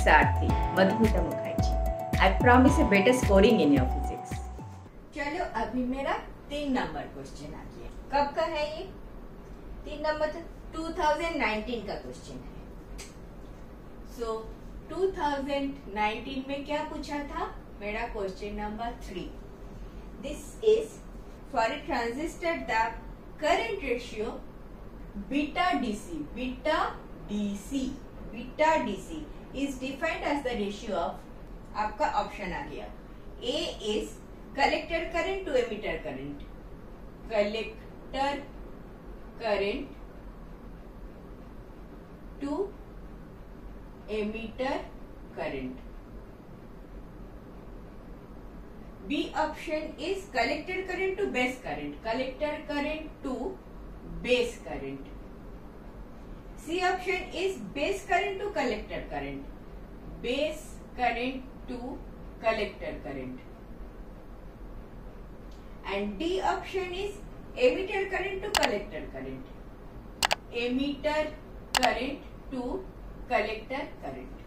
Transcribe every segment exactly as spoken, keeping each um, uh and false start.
Sarthi, Madhumita Mukherjee. I promise a better scoring in your physics. चलो अभी मेरा तीन नंबर क्वेश्चन आ गया। कब का है ये? तीन नंबर तो टू थाउजेंड नाइनटीन का क्वेश्चन है। सो टू थाउजेंड नाइनटीन में क्या पूछा था? मेरा question number three. This is for a transistor the current ratio beta DC beta DC beta DC is defined as the ratio of, आपका option आ गया। A is collector current to emitter current, collector current to emitter current. B option is collector current to base current, collector current to base current. C option is base current to collector current, base current to collector current. And D option is emitter current to collector current, emitter current to collector current.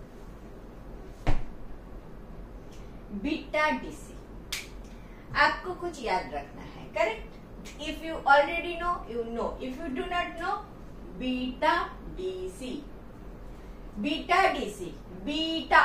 Beta DC आपको कुछ याद रखना है, correct? If you already know you know, if you do not know, beta DC, beta DC, beta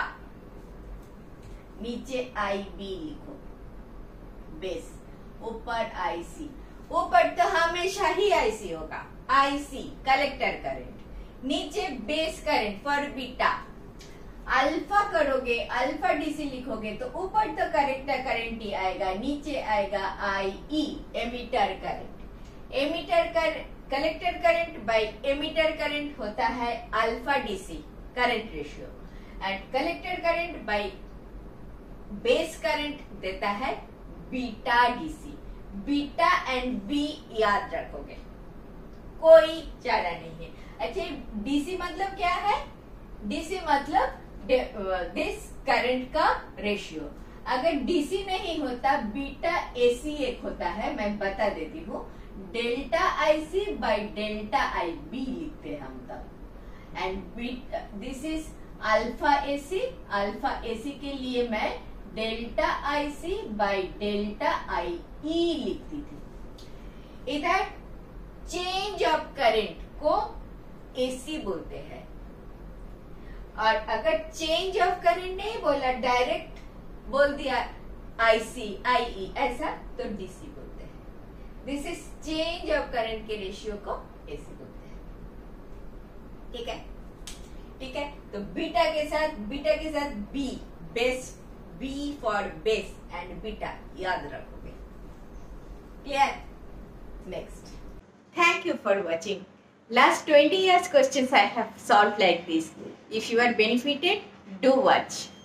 नीचे I B लिखो, base ऊपर IC, ऊपर तो हमेशा ही आईसी होगा, आईसी कलेक्टर करंट, नीचे base current for beta. Alpha करोगे, अल्फा डीसी लिखोगे तो ऊपर तो कलेक्टर करंट ही आएगा, नीचे आएगा आईई एमिटर करंट। एमिटर कर collector current by emitter current होता है alpha DC current ratio, and collector current by base current देता है beta DC. Beta and B याद रखोगे, कोई चारा नहीं है। अच्छा, डीसी मतलब क्या है? डीसी मतलब दिस करंट का रेशियो। अगर डीसी नहीं होता, बीटा एसी एक होता है, मैं बता देती हूँ, delta IC by delta I B लिखते हैं हम तब। And beta this is alpha AC, alpha AC के लिए मैं delta IC by delta I E लिखती थी। इधर चेंज ऑफ करंट को एसी बोलते हैं, और अगर चेंज ऑफ करंट नहीं बोला, डायरेक्ट बोल दिया आईसी आईई ऐसा, तो डीसी बोलते हैं। This is change of current के रेशियो को एसी बोलते हैं। ठीक है, ठीक है। तो बीटा के साथ बीटा के साथ B, base, B for base and beta याद रखोगे। Clear? Next. Thank you for watching. Last twenty years questions I have solved like this. If you are benefited, do watch.